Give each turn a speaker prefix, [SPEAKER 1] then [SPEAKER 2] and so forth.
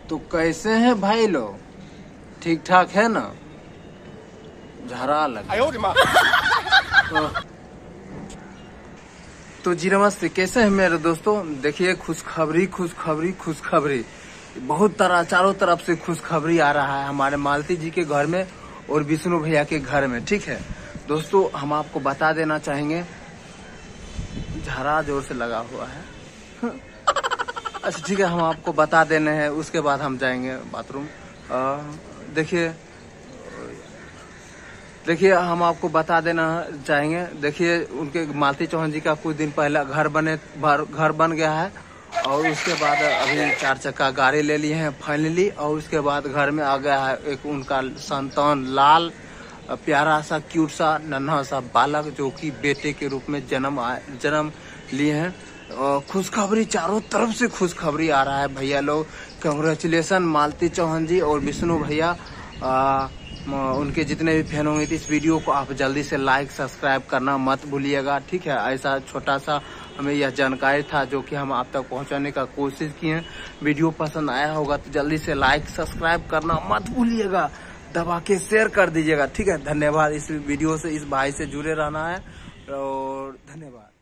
[SPEAKER 1] तो कैसे हैं भाई लोग, ठीक ठाक है ना? झरा लग तो जी नमस्ते, कैसे हैं मेरे दोस्तों। देखिए खुशखबरी बहुत चारों तरफ से खुशखबरी आ रहा है हमारे मालती जी के घर में और विष्णु भैया के घर में। ठीक है दोस्तों, हम आपको बता देना चाहेंगे, झरा जोर से लगा हुआ है। अच्छा ठीक है, हम आपको बता देने हैं, उसके बाद हम जाएंगे बाथरूम। देखिए हम आपको बता देना चाहेंगे। देखिए उनके मालती चौहान जी का कुछ दिन पहले घर बन गया है और उसके बाद अभी 4 चक्का गाड़ी ले लिए हैं फाइनली, और उसके बाद घर में आ गया है एक उनका संतान लाल प्यारा सा क्यूट सा नन्हा सा बालक, जो कि बेटे के रूप में जन्म लिए हैं। खुशखबरी, चारों तरफ से खुशखबरी आ रहा है भैया लोग। कांग्रेचुलेसन मालती चौहान जी और विष्णु भैया। उनके जितने भी फैन होंगे इस वीडियो को आप जल्दी से लाइक सब्सक्राइब करना मत भूलिएगा। ठीक है, ऐसा छोटा सा हमें यह जानकारी था जो कि हम आप तक पहुंचाने का कोशिश किए हैं। वीडियो पसंद आया होगा तो जल्दी से लाइक सब्सक्राइब करना मत भूलिएगा, दबा के शेयर कर दीजिएगा। ठीक है, धन्यवाद। इस वीडियो से इस भाई से जुड़े रहना है और धन्यवाद।